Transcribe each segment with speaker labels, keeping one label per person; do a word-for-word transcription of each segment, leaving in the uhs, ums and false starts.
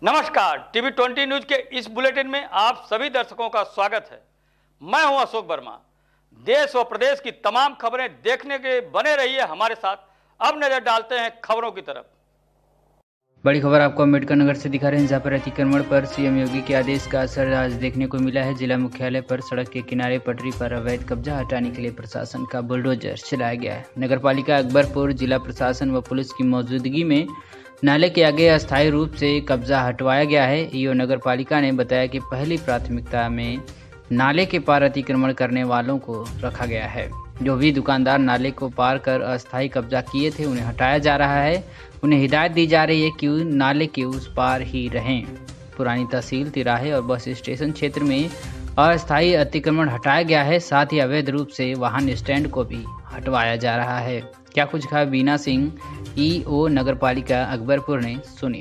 Speaker 1: नमस्कार, TV twenty news के इस बुलेटिन में आप सभी दर्शकों का स्वागत है। मैं हूं अशोक वर्मा। देश व प्रदेश की तमाम खबरें देखने के बने रहिए हमारे साथ। अब नजर डालते हैं खबरों की तरफ।
Speaker 2: बड़ी खबर आपको अम्बेडकर नगर से दिखा रहे हैं, जहां पर अतिक्रमण पर सीएम योगी के आदेश का असर आज देखने को मिला है। जिला मुख्यालय पर सड़क के किनारे पटरी पर अवैध कब्जा हटाने के लिए प्रशासन का बुलडोजर चलाया गया है। नगर पालिका अकबरपुर जिला प्रशासन व पुलिस की मौजूदगी में नाले के आगे अस्थायी रूप से कब्जा हटवाया गया है। ईओ नगर पालिका ने बताया कि पहली प्राथमिकता में नाले के पार अतिक्रमण करने वालों को रखा गया है। जो भी दुकानदार नाले को पार कर अस्थायी कब्जा किए थे उन्हें हटाया जा रहा है। उन्हें हिदायत दी जा रही है कि नाले के उस पार ही रहें। पुरानी तहसील, तिराहे और बस स्टेशन क्षेत्र में अस्थायी अतिक्रमण हटाया गया है। साथ ही अवैध रूप से वाहन स्टैंड को भी हटवाया जा रहा है। क्या कुछ कहा बीना सिंह, ईओ नगर पालिका अकबरपुर ने, सुनिए।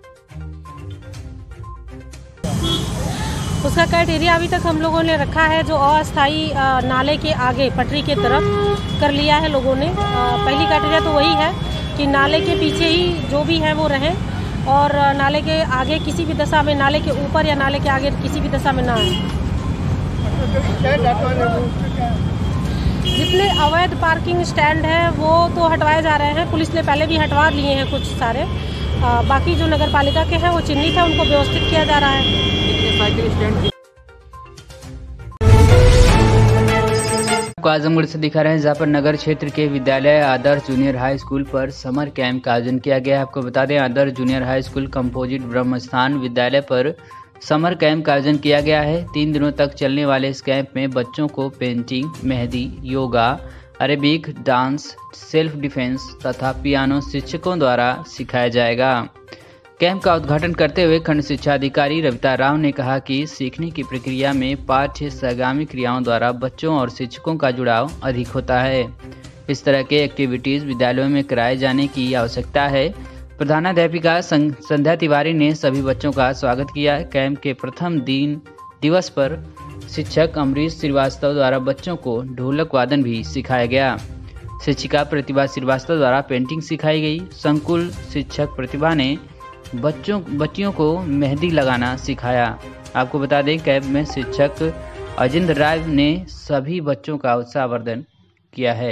Speaker 3: उसका क्राइटेरिया अभी तक हम लोगों ने रखा है, जो अस्थायी नाले के आगे पटरी के तरफ कर लिया है लोगों ने। पहली क्राइटेरिया तो वही है कि नाले के पीछे ही जो भी है वो रहें और नाले के आगे किसी भी दशा में, नाले के ऊपर या नाले के आगे किसी भी दशा में ना आए। जितने अवैध पार्किंग स्टैंड है वो तो हटवाए जा रहे हैं। पुलिस ने पहले भी हटवा लिए हैं कुछ सारे। आ, बाकी जो नगर पालिका के हैं वो चिन्हित है, उनको व्यवस्थित किया जा रहा है।
Speaker 2: साइकिल स्टैंड आजमगढ़ से दिखा रहे हैं, जहाँ पर नगर क्षेत्र के विद्यालय आदर्श जूनियर हाई स्कूल पर समर कैंप का आयोजन किया गया है। आपको बता दें, Adarsh junior high school composite Brahmasthan विद्यालय पर समर कैंप का आयोजन किया गया है। तीन दिनों तक चलने वाले इस कैंप में बच्चों को painting, mehndi, yoga, Arabic, dance, self defence तथा पियानो शिक्षकों द्वारा सिखाया जाएगा। कैंप का उद्घाटन करते हुए खंड शिक्षा अधिकारी रविता राव ने कहा कि सीखने की प्रक्रिया में पाठ्य सहगामी क्रियाओं द्वारा बच्चों और शिक्षकों का जुड़ाव अधिक होता है। इस तरह के एक्टिविटीज विद्यालयों में कराए जाने की आवश्यकता है। प्रधानाध्यापिका संध्या तिवारी ने सभी बच्चों का स्वागत किया। कैंप के प्रथम दिन दिवस पर शिक्षक अमरीश श्रीवास्तव द्वारा बच्चों को ढोलक वादन भी सिखाया गया। शिक्षिका प्रतिभा श्रीवास्तव द्वारा पेंटिंग सिखाई गई। संकुल शिक्षक प्रतिभा ने बच्चों बच्चियों को मेहंदी लगाना सिखाया। आपको बता दें, कैंप में शिक्षक अजिंद राय ने सभी बच्चों का उत्साहवर्धन किया है।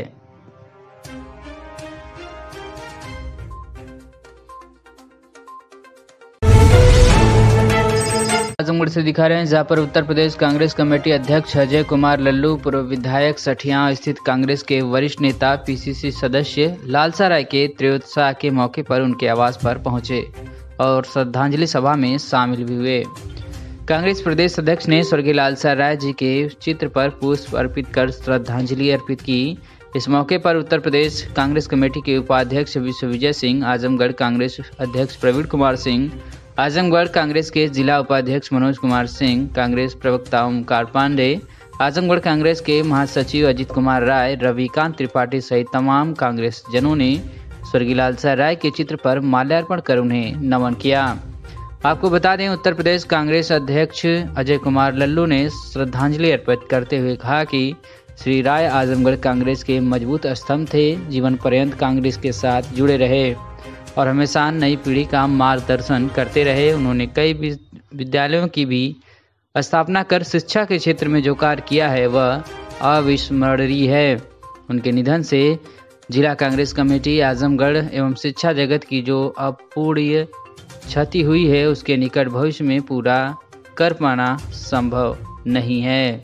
Speaker 2: आजमगढ़ से दिखा रहे हैं, जहाँ पर उत्तर प्रदेश कांग्रेस कमेटी अध्यक्ष अजय कुमार लल्लू, पूर्व विधायक सठिया स्थित कांग्रेस के वरिष्ठ नेता, पीसीसी सदस्य लालसा राय के त्रयोदशा के मौके पर उनके आवास पर पहुंचे और श्रद्धांजलि सभा में शामिल भी हुए। कांग्रेस प्रदेश अध्यक्ष ने स्वर्गीय लालसा राय जी के चित्र पर पुष्प अर्पित कर श्रद्धांजलि अर्पित की। इस मौके पर उत्तर प्रदेश कांग्रेस कमेटी के उपाध्यक्ष विश्व विजय सिंह, आजमगढ़ कांग्रेस अध्यक्ष प्रवीण कुमार सिंह, आजमगढ़ कांग्रेस के जिला उपाध्यक्ष मनोज कुमार सिंह, कांग्रेस प्रवक्ता ओमकार पांडे, आजमगढ़ कांग्रेस के महासचिव अजित कुमार राय, रविकांत त्रिपाठी सहित तमाम कांग्रेस जनों ने स्वर्गीय लालसा राय के चित्र पर माल्यार्पण कर उन्हें नमन किया। आपको बता दें, उत्तर प्रदेश कांग्रेस अध्यक्ष अजय कुमार लल्लू ने श्रद्धांजलि अर्पित करते हुए कहा कि श्री राय आजमगढ़ कांग्रेस के मजबूत स्तंभ थे। जीवन पर्यंत कांग्रेस के साथ जुड़े रहे और हमेशा नई पीढ़ी का मार्गदर्शन करते रहे। उन्होंने कई विद्यालयों की भी स्थापना कर शिक्षा के क्षेत्र में जो कार्य किया है वह अविस्मरणीय है। उनके निधन से जिला कांग्रेस कमेटी आजमगढ़ एवं शिक्षा जगत की जो अपूरणीय क्षति हुई है उसके निकट भविष्य में पूरा कर पाना संभव नहीं है।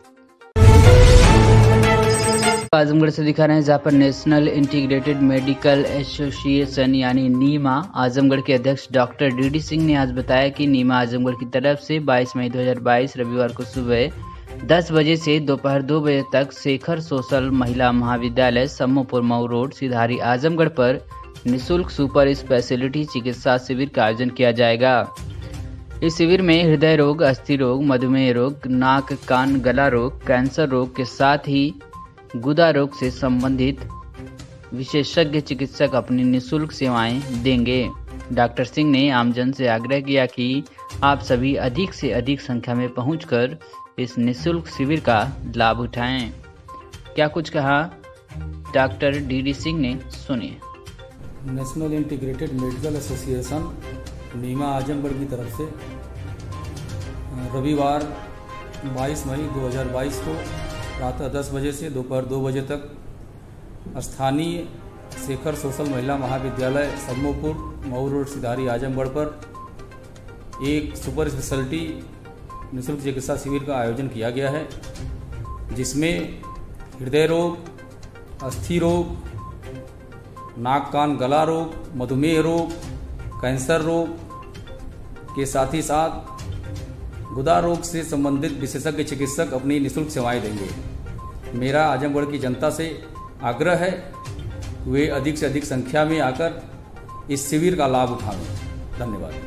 Speaker 2: आजमगढ़ से दिखा रहे हैं, जहाँ पर नेशनल इंटीग्रेटेड मेडिकल एसोसिएशन यानी नीमा आजमगढ़ के अध्यक्ष डॉक्टर डीडी सिंह ने आज बताया कि नीमा आजमगढ़ की तरफ से बाईस मई दो हज़ार बाईस रविवार को सुबह दस बजे से दोपहर दो बजे तक शेखर सोशल महिला महाविद्यालय सम्मोपुर मऊ रोड सिधारी आजमगढ़ पर निःशुल्क सुपर स्पेशलिटी चिकित्सा शिविर का आयोजन किया जाएगा। इस शिविर में हृदय रोग, अस्थि रोग, मधुमेह रोग, नाक कान गला रोग, कैंसर रोग के साथ ही गुदा रोग से संबंधित विशेषज्ञ चिकित्सक अपनी निःशुल्क सेवाएं देंगे। डॉक्टर सिंह ने आमजन से आग्रह किया कि आप सभी अधिक से अधिक संख्या में पहुंचकर इस निःशुल्क शिविर का लाभ उठाएं। क्या कुछ कहा डॉक्टर डीडी सिंह ने, सुनिए।
Speaker 4: National integrated medical association NIMA Azamgarh की तरफ से रविवार बाईस मई दो हज़ार बाईस को प्रातः दस बजे से दोपहर दो बजे तक स्थानीय शेखर सोशल महिला महाविद्यालय समोपुर मऊ रोड सिधारी आजमगढ़ पर एक सुपर स्पेशलिटी निःशुल्क चिकित्सा शिविर का आयोजन किया गया है, जिसमें हृदय रोग, अस्थि रोग, नाक कान गला रोग, मधुमेह रोग, कैंसर रोग के साथ ही साथ गुदा रोग से संबंधित विशेषज्ञ चिकित्सक अपनी निःशुल्क सेवाएं देंगे। मेरा आजमगढ़ की जनता से आग्रह है वे अधिक से अधिक संख्या में आकर इस शिविर का लाभ उठाएं। धन्यवाद।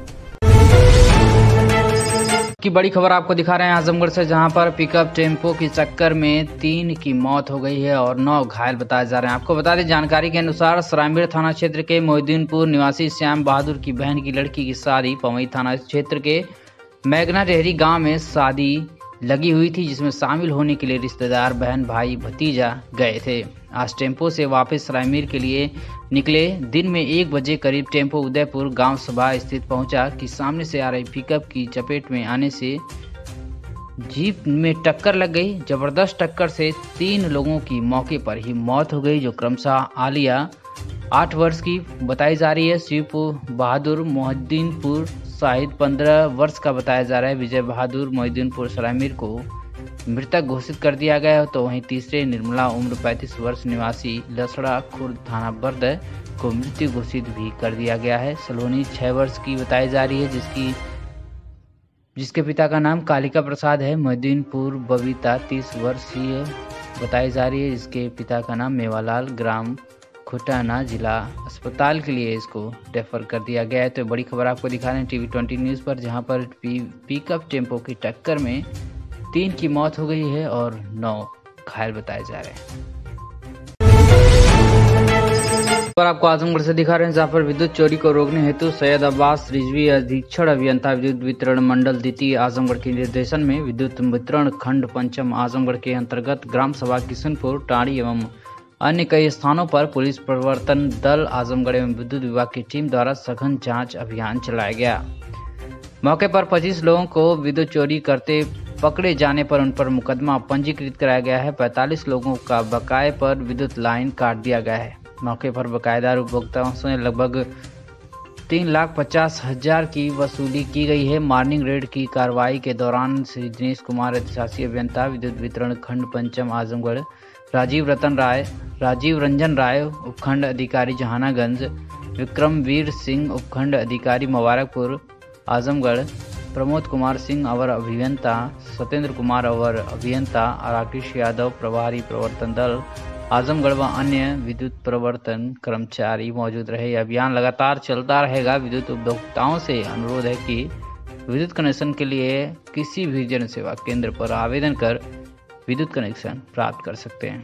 Speaker 2: की बड़ी खबर आपको दिखा रहे हैं आजमगढ़ से, जहां पर पिकअप टेम्पो की टक्कर में तीन की मौत हो गई है और नौ घायल बताए जा रहे हैं। आपको बता दें, जानकारी के अनुसार सरायमीर थाना क्षेत्र के मोहिद्दीनपुर निवासी श्याम बहादुर की बहन की लड़की की शादी पवई थाना क्षेत्र के मैगना डेहरी गांव में शादी लगी हुई थी, जिसमें शामिल होने के लिए रिश्तेदार, बहन, भाई, भतीजा गए थे। आज टेम्पो से वापस सरायमीर के लिए निकले। दिन में एक बजे करीब टेम्पो उदयपुर गांव सभा स्थित पहुंचा कि सामने से आ रही पिकअप की चपेट में आने से जीप में टक्कर लग गई। जबरदस्त टक्कर से तीन लोगों की मौके पर ही मौत हो गई, जो क्रमशः आलिया आठ वर्ष की बताई जा रही है, शिव बहादुर मोहिद्दीनपुर शाहिद पंद्रह वर्ष का बताया जा रहा है। विजय बहादुर मोहिद्दीनपुर सरायमीर को मृतक घोषित कर दिया गया है। तो वहीं तीसरे निर्मला उम्र पैंतीस वर्ष निवासी लसड़ा खुर्द थाना बर्द को मृत्यु घोषित भी कर दिया गया है। सलोनी छह वर्ष की बताई जा रही है, जिसकी जिसके पिता का नाम कालिका प्रसाद है। मोहिद्दीनपुर बबीता तीस वर्षीय बताई जा रही है, जिसके पिता का नाम मेवालाल, ग्राम खुटाना, जिला अस्पताल के लिए इसको रेफर कर दिया गया है। तो बड़ी खबर आपको दिखा रहे हैं टीवी ट्वेंटी न्यूज़ पर, जहां पर पी, पिकअप टेम्पो की टक्कर में तीन की मौत हो गई है और नौ घायल बताए जा रहे हैं। पर आपको आजमगढ़ से दिखा रहे हैं, जहां पर विद्युत चोरी को रोकने हेतु सैयद अब्बास रिजवी अधीक्षण अभियंता विद्युत वितरण मंडल द्वितीय आजमगढ़ के निर्देशन में विद्युत वितरण खंड पंचम आजमगढ़ के अंतर्गत ग्राम सभा किशनपुर, टाड़ी एवं अन्य कई स्थानों पर पुलिस प्रवर्तन दल आजमगढ़ एवं विद्युत विभाग की टीम द्वारा सघन जांच अभियान चलाया गया। मौके पर पच्चीस लोगों को विद्युत चोरी करते पकड़े जाने पर उन पर मुकदमा पंजीकृत कराया गया है। पैंतालीस लोगों का बकाये पर विद्युत लाइन काट दिया गया है। मौके पर बकायेदार उपभोक्ताओं से लगभग तीन लाख पचास हजार की वसूली की गई है। मॉर्निंग रेड की कार्रवाई के दौरान श्री दिनेश कुमार अधिशासी अभियंता विद्युत वितरण खंड पंचम आजमगढ़, राजीव रतन राय, राजीव रंजन राय उपखंड अधिकारी जहानागंज, विक्रमवीर सिंह उपखंड अधिकारी मुबारकपुर आजमगढ़, प्रमोद कुमार सिंह अवर अभियंता, सत्येंद्र कुमार अवर अभियंता, राकेश यादव प्रभारी प्रवर्तन दल आजमगढ़ व अन्य विद्युत प्रवर्तन कर्मचारी मौजूद रहे। यह अभियान लगातार चलता रहेगा। विद्युत उपभोक्ताओं से अनुरोध है कि विद्युत कनेक्शन के लिए किसी भी जन सेवा केंद्र पर आवेदन कर विद्युत कनेक्शन प्राप्त कर सकते हैं।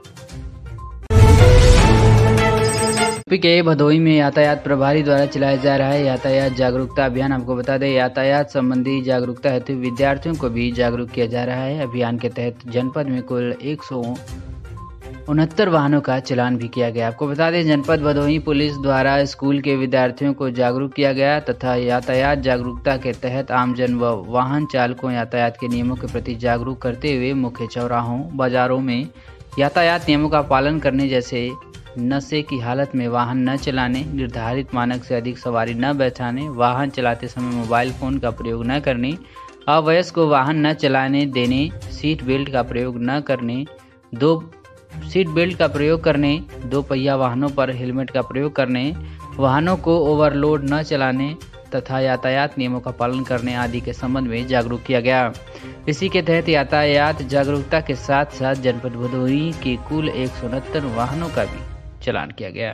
Speaker 2: यूपी के भदोही में यातायात प्रभारी द्वारा चलाया जा रहा है यातायात जागरूकता अभियान। आपको बता दें, यातायात संबंधी जागरूकता हेतु विद्यार्थियों को भी जागरूक किया जा रहा है। अभियान के तहत जनपद में कुल एक सौ उनहत्तर वाहनों का चलान भी किया गया। आपको बता दें, जनपद भदोही पुलिस द्वारा स्कूल के विद्यार्थियों को जागरूक किया गया तथा यातायात जागरूकता के तहत आमजन व वाहन चालकों यातायात के नियमों के प्रति जागरूक करते हुए मुख्य चौराहों, बाजारों में यातायात नियमों का पालन करने जैसे नशे की हालत में वाहन न चलाने, निर्धारित मानक से अधिक सवारी न बैठाने, वाहन चलाते समय मोबाइल फोन का प्रयोग न करने, अवयस्क को वाहन न चलाने देने, सीट बेल्ट का प्रयोग न करने, दो सीट बेल्ट का प्रयोग करने, दो पहिया वाहनों पर हेलमेट का प्रयोग करने, वाहनों को ओवरलोड न चलाने तथा यातायात नियमों का पालन करने आदि के संबंध में जागरूक किया गया। इसी के तहत यातायात जागरूकता के साथ साथ जनपद भदोही के कुल एक सौ उनहत्तर वाहनों का भी चलान किया गया।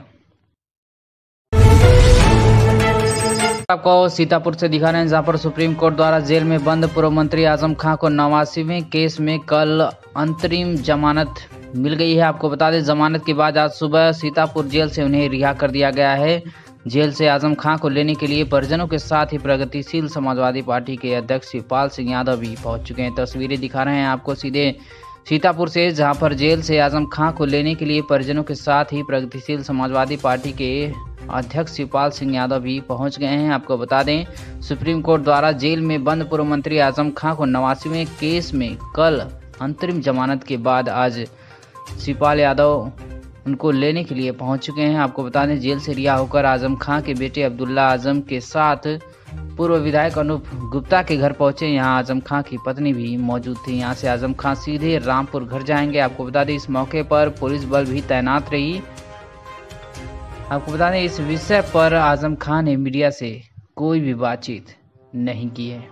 Speaker 2: आपको सीतापुर से दिखा रहे हैं, जहां पर सुप्रीम कोर्ट द्वारा जेल में बंद पूर्व मंत्री आजम खां को नवासीवें केस में कल अंतरिम जमानत मिल गई है। आपको बता दें, जमानत के बाद आज सुबह सीतापुर जेल से उन्हें रिहा कर दिया गया है। जेल से आजम खां को लेने के लिए परिजनों के साथ ही प्रगतिशील समाजवादी पार्टी के अध्यक्ष शिवपाल सिंह यादव भी पहुंच चुके हैं। तस्वीरें दिखा रहे हैं आपको सीधे सीतापुर से, जहां पर जेल से आजम खां को लेने के लिए परिजनों के साथ ही प्रगतिशील समाजवादी पार्टी के अध्यक्ष शिवपाल सिंह यादव भी पहुंच गए हैं। आपको बता दें, सुप्रीम कोर्ट द्वारा जेल में बंद पूर्व मंत्री आजम खां को नवासीवें केस में कल अंतरिम जमानत के बाद आज शिवपाल यादव उनको लेने के लिए पहुंच चुके हैं। आपको बता दें, जेल से रिहा होकर आजम खां के बेटे अब्दुल्ला आजम के साथ पूर्व विधायक अनूप गुप्ता के घर पहुंचे। यहां आजम खां की पत्नी भी मौजूद थी। यहां से आजम खां सीधे रामपुर घर जाएंगे। आपको बता दें, इस मौके पर पुलिस बल भी तैनात रही। आपको बता दें, इस विषय पर आजम खां ने मीडिया से कोई भी बातचीत नहीं की है।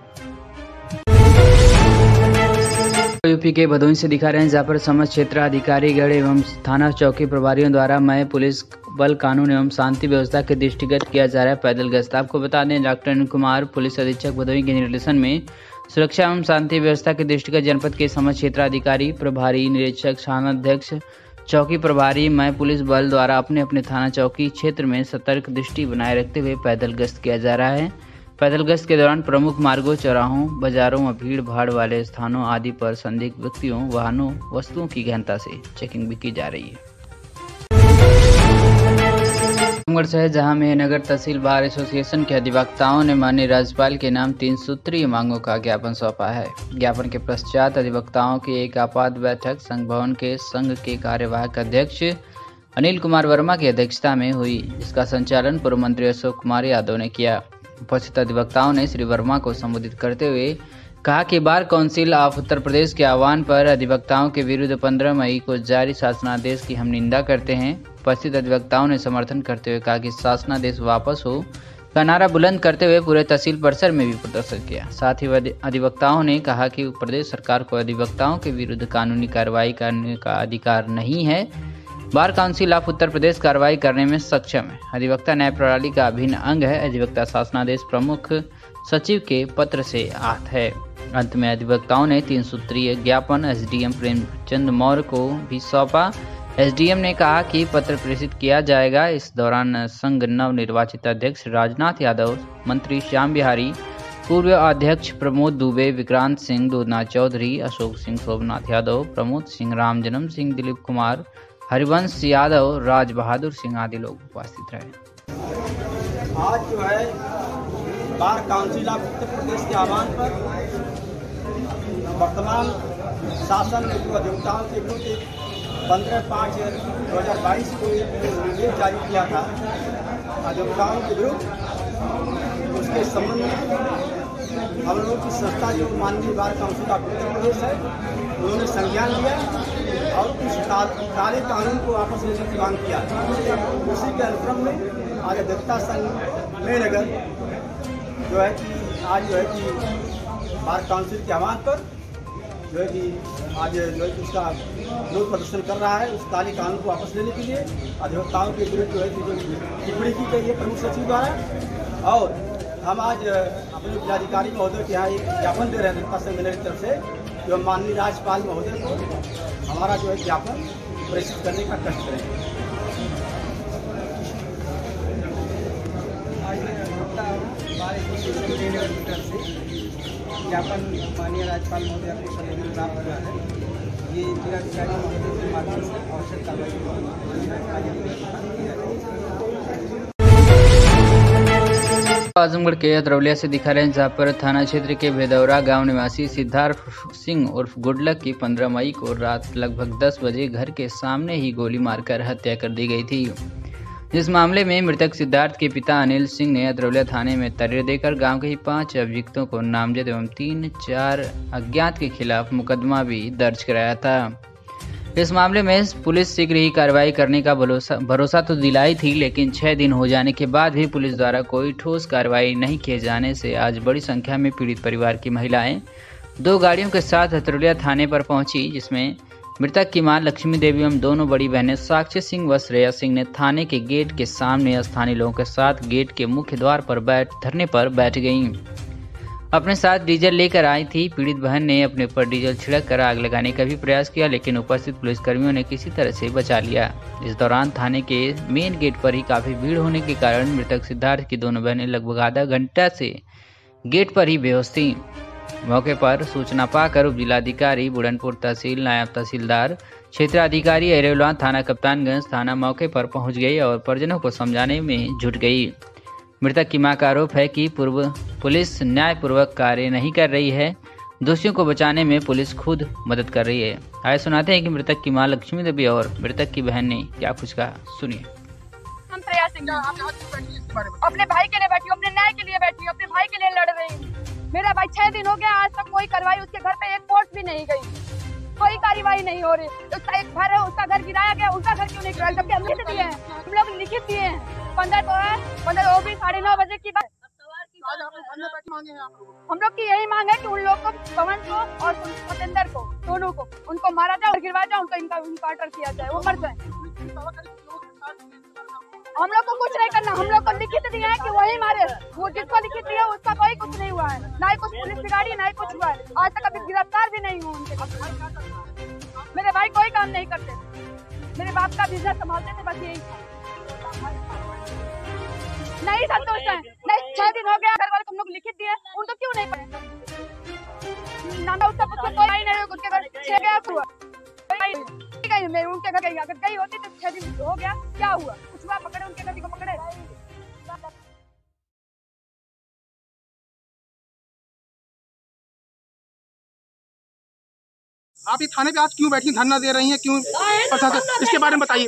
Speaker 2: यूपी के भदोही से दिखा रहे हैं, जहाँ पर समस्त क्षेत्र अधिकारीगण एवं थाना चौकी प्रभारियों द्वारा मैं पुलिस बल कानून एवं शांति व्यवस्था के दृष्टिगत किया जा रहा है पैदल गश्त। आपको बता दें, डॉक्टर अनिल कुमार पुलिस अधीक्षक भदोही के निर्देशन में सुरक्षा एवं शांति व्यवस्था के दृष्टिगत जनपद के समस्त क्षेत्र अधिकारी प्रभारी निरीक्षक थानाध्यक्ष चौकी प्रभारी मैं पुलिस बल द्वारा अपने अपने थाना चौकी क्षेत्र में सतर्क दृष्टि बनाए रखते हुए पैदल गश्त किया जा रहा है। पैदल गश्त के दौरान प्रमुख मार्गों, चौराहों, बाजारों और भीड़ भाड़ वाले स्थानों आदि पर संदिग्ध व्यक्तियों, वाहनों, वस्तुओं की गहनता से चेकिंग भी की जा रही है। टीकमगढ़ शहर जहां में नगर तहसील बार एसोसिएशन के अधिवक्ताओं ने माननीय राज्यपाल के नाम तीन सूत्रीय मांगों का ज्ञापन सौंपा है। ज्ञापन के पश्चात अधिवक्ताओं की एक आपात बैठक संघ भवन के संघ के कार्यवाहक अध्यक्ष अनिल कुमार वर्मा की अध्यक्षता में हुई, जिसका संचालन पूर्व मंत्री अशोक कुमार यादव ने किया। उपस्थित अधिवक्ताओं ने श्री वर्मा को संबोधित करते हुए कहा कि bar council of Uttar Pradesh के आह्वान पर अधिवक्ताओं के विरुद्ध पंद्रह मई को जारी शासनादेश की हम निंदा करते हैं। उपस्थित अधिवक्ताओं ने समर्थन करते हुए कहा कि शासनादेश वापस हो का नारा बुलंद करते हुए पूरे तहसील परिसर में भी प्रदर्शन किया। साथ ही अधिवक्ताओं ने कहा कि प्रदेश सरकार को अधिवक्ताओं के विरुद्ध कानूनी कार्रवाई करने का अधिकार नहीं है। Bar council of Uttar Pradesh कार्रवाई करने में सक्षम है। अधिवक्ता न्याय प्रणाली का अभिन्न अंग है। अधिवक्ता शासनादेश प्रमुख सचिव के पत्र से आहत है। अंत में अधिवक्ताओं ने तीन सूत्रीय ज्ञापन एसडीएम प्रेमचंद मौर्य को भी सौंपा। एसडीएम ने कहा कि पत्र प्रेषित किया जाएगा। इस दौरान संघ नव निर्वाचित अध्यक्ष राजनाथ यादव, मंत्री श्याम बिहारी, पूर्व अध्यक्ष प्रमोद दुबे, विक्रांत सिंह, दूधनाथ चौधरी, अशोक सिंह, शोभनाथ यादव, प्रमोद सिंह, राम जन्म सिंह, दिलीप कुमार, हरिवंश यादव, राज बहादुर सिंह आदि लोग उपस्थित रहे।
Speaker 5: आज जो है bar council of Uttar Pradesh के आह्वान पर वर्तमान शासन ने जो अधिवक्ताओं के विरुद्ध पंद्रह पाँच दो हज़ार बाईस को एक निर्देश जारी किया था अधिवक्ताओं के विरुद्ध, उसके संबंध में हम लोगों की संस्था जो माननीय bar council of Uttar Pradesh है, उन्होंने संज्ञान लिया और उस काले कानून को वापस लेने की मांग किया। उसी के अनुक्रम में आज अधिवक्ता संघ में नगर जो है कि आज जो है कि बार काउंसिल के आह्वान पर जो है कि आज जो है कि उसका विरोध प्रदर्शन कर रहा है। उस काले कानून को वापस लेने के लिए अधिवक्ताओं के विरुद्ध जो है कि जो टिप्पणी की गई है प्रमुख सचिव द्वारा, और हम आज अपने जिलाधिकारी महोदय के यहाँ एक ज्ञापन दे रहे हैं अधिवक्ता संघ की तरफ से, जो माननीय राज्यपाल महोदय को हमारा जो है ज्ञापन प्रेषित करने का कष्ट करेंगे।
Speaker 6: ज्ञापन माननीय राज्यपाल महोदय को संबोधित प्राप्त हुआ है। ये जिलाधिकारी महोदय के माध्यम से आवश्यक
Speaker 2: आजमगढ़ के अतरौलिया से दिखा रहे हैं, जहाँ पर थाना क्षेत्र के भेदौरा गांव निवासी सिद्धार्थ सिंह उर्फ गुडलक की पंद्रह मई को रात लगभग दस बजे घर के सामने ही गोली मारकर हत्या कर दी गई थी। इस मामले में मृतक सिद्धार्थ के पिता अनिल सिंह ने अतरौलिया थाने में तहरीर देकर गांव के ही पांच अभियुक्तों को नामजद एवं तीन चार अज्ञात के खिलाफ मुकदमा भी दर्ज कराया था। इस मामले में पुलिस शीघ्र ही कार्रवाई करने का भरोसा भरोसा तो दिलाई थी, लेकिन छह दिन हो जाने के बाद भी पुलिस द्वारा कोई ठोस कार्रवाई नहीं किए जाने से आज बड़ी संख्या में पीड़ित परिवार की महिलाएं दो गाड़ियों के साथ अतरौलिया थाने पर पहुंची, जिसमें मृतक की मां लक्ष्मी देवी एवं दोनों बड़ी बहनें साक्षी सिंह व श्रेया सिंह ने थाने के गेट के सामने स्थानीय लोगों के साथ गेट के मुख्य द्वार पर बैठ धरने पर बैठ गईं। अपने साथ डीजल लेकर आई थी। पीड़ित बहन ने अपने ऊपर डीजल छिड़क कर आग लगाने का भी प्रयास किया, लेकिन उपस्थित पुलिसकर्मियों ने किसी तरह से बचा लिया। इस दौरान थाने के मेन गेट पर ही काफी भीड़ होने के कारण मृतक सिद्धार्थ की दोनों बहनें लगभग आधा घंटा से गेट पर ही बेहोश थीं। मौके पर सूचना पाकर उप जिलाधिकारी बुढ़नपुर तहसील, नायब तहसीलदार क्षेत्राधिकारी एरेवला थाना कप्तानगंज थाना मौके पर पहुंच गई और परिजनों को समझाने में जुट गई। मृतक की मां का आरोप है कि पूर्व पुलिस न्यायपूर्वक कार्य नहीं कर रही है। दोषियों को बचाने में पुलिस खुद मदद कर रही है। आइए सुनाते हैं कि मृतक की मां लक्ष्मी देवी और मृतक की बहन ने क्या कुछ कहा, सुनिए।
Speaker 7: हम श्रेया सिंह अपने भाई के लिए बैठी हूँ, अपने न्याय के लिए बैठी हूँ, अपने भाई के लिए लड़ रही हूँ। मेरा भाई छह दिन हो गया, आज तक कोई कार्रवाई उसके घर पे एक पोस्ट भी नहीं गई, कोई कार्रवाई नहीं हो रही। उसका एक घर है, उसका घर गिराया गया, उसका घर क्यों नहीं गिराया? जबकि हम लिखित दिए हैं, हम लोग लिखित दिए हैं। पंद्रह तो है, पंद्रह वो भी साढ़े नौ बजे की बात। हम लोग की यही मांग है कि उन लोग को, पवन को और सतेंद्र को, दोनों को, उनको मारा जाए और गिरवाया जाए, उनको इनका इनकाउंटर किया जाए, वो मर जाए। हम लोग को कुछ नहीं करना, हम लोग को लिखित दिया है कि वही मारे। वो जिसको लिखित दिया उसका कोई कुछ नहीं हुआ है, ना ही कुछ पुलिस की गाड़ी, ना ही कुछ हुआ है। आज तक अभी गिरफ्तार भी नहीं हुआ उनके। मेरे भाई कोई काम नहीं करते, मेरे बाप का बिजनेस संभालते थे, बस यही था। नहीं संतोष है, नहीं छह दिन हो गया घर वाले को हम लोग लिखित दिए, उनको क्यों नहीं पड़े? नाना उसका कुछ कोई नहीं, उसके घर छह गया हुआ गई, मैं उनके घर गई, अगर गई होती तो छह दिन हो गया, क्या हुआ? कुछ हुआ? पकड़े उनके घर को, पकड़े।
Speaker 6: आप ये थाने पे आज क्यों बैठी धरना दे रही हैं, क्यों प्रशासन, इसके बारे में बताइए।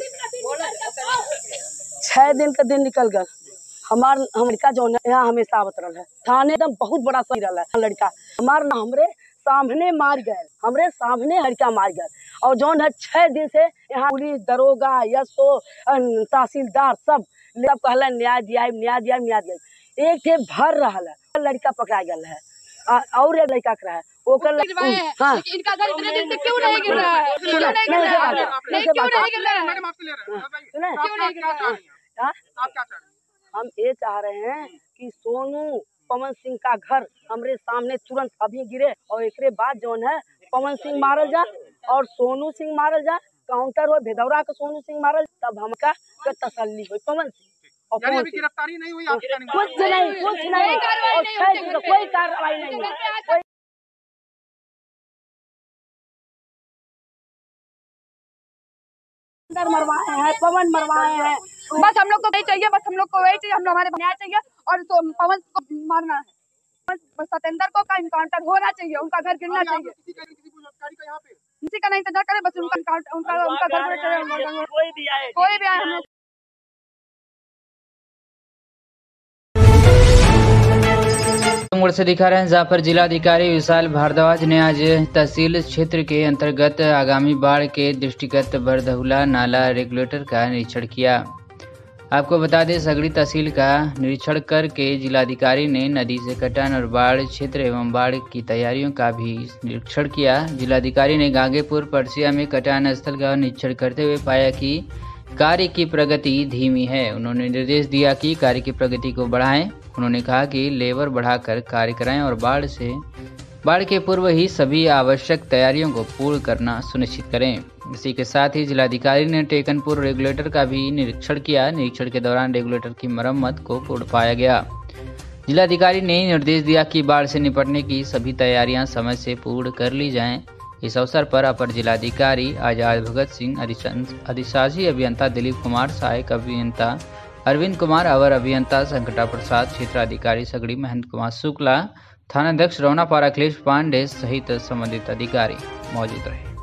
Speaker 8: छह दिन का दिन निकल गया, हमार हम लड़का जो है यहाँ हमेशा आवत रहा है थाने, एकदम बहुत बड़ा सही रहा है लड़का हमार, हमरे सामने मार गए, हमरे सामने लड़का मार गए। और जो है छह दिन से यहाँ पुलिस, दरोगा, यशो, तहसीलदार सब सब कहला न्याय दिया, न्याय दिया, न्याय दिया। एक थे भर रहा है, लड़का पकड़ा गया है और एक लड़का करा है वो कर हाँ।
Speaker 7: इनका घर इतने दिन से क्यों नहीं गिर रहा है? क्यों नहीं गिर रहा है? नहीं क्यों नहीं गिर रहा है? क्यों नहीं गिर रहा है?
Speaker 8: हम ये चाह रहे हैं कि सोनू पवन सिंह का घर हमरे सामने तुरंत अभी गिरे और एक बाद जो है पवन सिंह मारल जाए और सोनू सिंह मारल जाए, काउंटर हो भेदौरा का सोनू सिंह मारल, तब हमका तसल्ली हो। पवन सिंह और
Speaker 6: अभी गिरफ्तारी नहीं हुई,
Speaker 8: कुछ नहीं, कुछ नहीं, और छह दिन का कोई कार्रवाई नहीं हुई। मरवाए हैं, पवन मरवाए हैं,
Speaker 7: बस हम लोग को वही चाहिए, बस हम लोग को वही चाहिए, हम लोग हमारे न्याय चाहिए और तो पवन को मारना है, बस सतेंद्र को का इनकाउंटर होना चाहिए, उनका घर गिरना चाहिए। किसी का नहीं इंतजार करे, बस उनका उनका उनका घर चाहिए, कोई भी आए, कोई भी आए।
Speaker 2: टीकमगढ़ से दिखा रहे हैं जहाँ पर जिलाधिकारी विशाल भारद्वाज ने आज तहसील क्षेत्र के अंतर्गत आगामी बाढ़ के दृष्टिगत बरदहुला नाला रेगुलेटर का निरीक्षण किया। आपको बता दें, सगड़ी तहसील का निरीक्षण करके जिलाधिकारी ने नदी से कटान और बाढ़ क्षेत्र एवं बाढ़ की तैयारियों का भी निरीक्षण किया। जिलाधिकारी ने गांगेपुर परसिया में कटान स्थल का निरीक्षण करते हुए पाया कि कार्य की प्रगति धीमी है। उन्होंने निर्देश दिया कि कार्य की प्रगति को बढ़ाएं। उन्होंने कहा कि लेबर बढ़ाकर कार्य कराएं और बाढ़ से बाढ़ के पूर्व ही सभी आवश्यक तैयारियों को पूर्ण करना सुनिश्चित करें। इसी के साथ ही जिलाधिकारी ने टेकनपुर रेगुलेटर का भी निरीक्षण किया। निरीक्षण के दौरान रेगुलेटर की मरम्मत को पूर्ण पाया गया। जिलाधिकारी ने निर्देश दिया कि बाढ़ से निपटने की सभी तैयारियां समय से पूर्ण कर ली जाएं। इस अवसर पर अपर जिलाधिकारी आजाद भगत सिंह, अधिशासी अभियंता दिलीप कुमार, सहायक अभियंता अरविंद कुमार, अवर अभियंता संकटा प्रसाद, क्षेत्राधिकारी सगड़ी महेंद्र कुमार शुक्ला, थानाध्यक्ष रौनापारा अखिलेश पांडे सहित संबंधित अधिकारी मौजूद रहे।